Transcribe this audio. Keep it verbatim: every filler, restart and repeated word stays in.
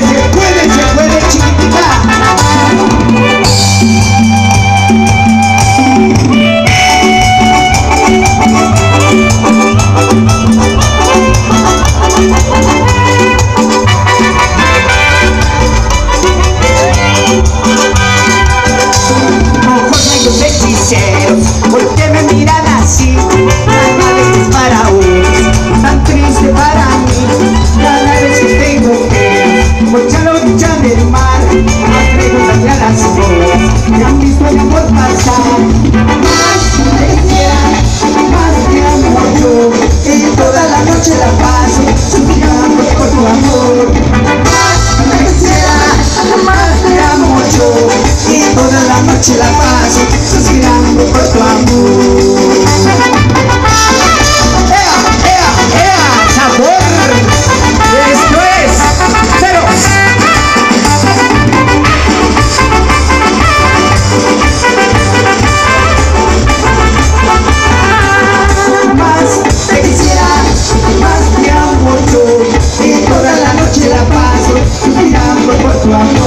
se puede, se puede, chiquitita. Ojos negros hechiceros, ¿por qué me miran así? Cada vez que es para unos, tan triste para mí. Cada vez que tengo que mochar la orilla del mar, a preguntarle a las olas que han visto mi amor pasar. Más te quisiera, más te amo yo, y toda la noche la paso suspirando por tu amor. Más te quisiera, más te amo yo, y toda la noche la paso suspirando por tu amor. ¡Ea, ea, ea! ¡Sabor! ¡Esto es Ceros! Más te quisiera, más te amo yo, y toda la noche la paso suspirando por tu amor.